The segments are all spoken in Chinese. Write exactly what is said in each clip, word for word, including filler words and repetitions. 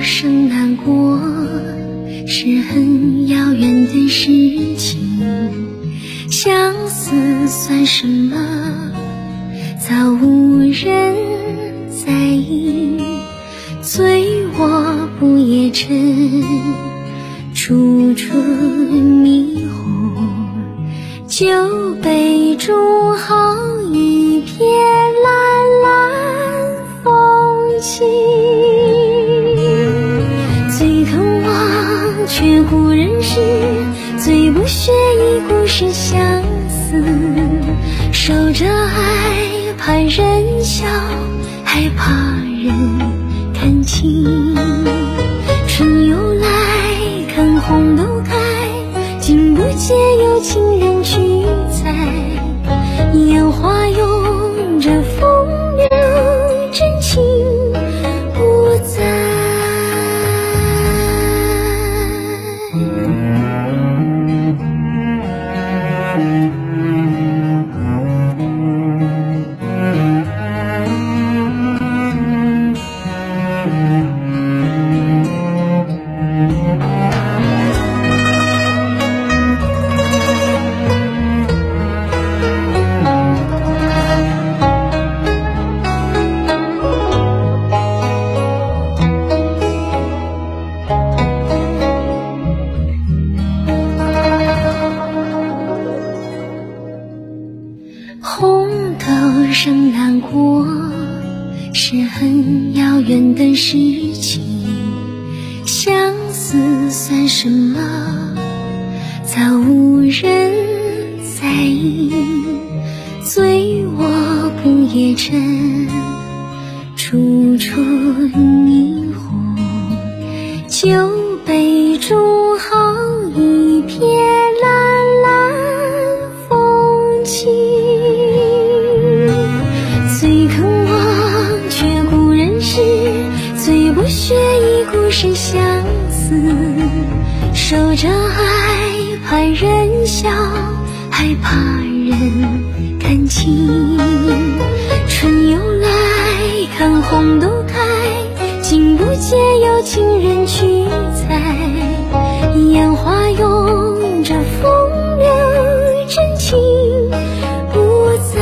生难过，是很遥远的事情。相思算什么，早无人在意。醉卧不夜城，处处迷惑。酒杯中好一片蓝蓝风景。最肯忘却故人时，最不屑一顾是相思。守着爱怕人笑，还怕人看清。春又来看红豆开，竟不见有情人去采。烟花拥着风流，真情不在。红豆生难过，是很遥远的事情。相思算什么，早无人在意。醉卧不夜城，处处霓虹。酒杯中好一片蓝蓝风景。最肯忘却故人时，最不屑一顾是相思。守着爱怕人笑，还怕人看清。春又来看红豆开，竟不见有情人去采。烟花拥着风流，真情不在。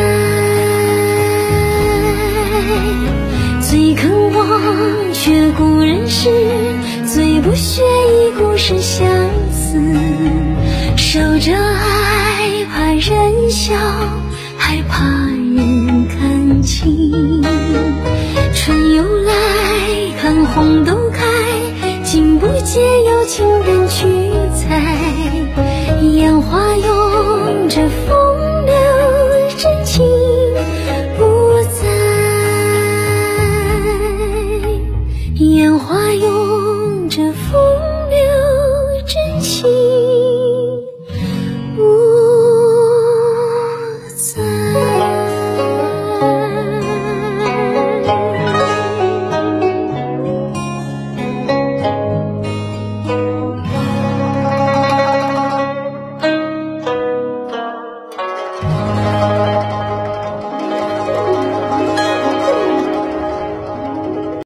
最肯忘却故人时，最不屑一顾是相思。守着爱怕人笑，还怕人看清。春又来看红豆开，竟不见有情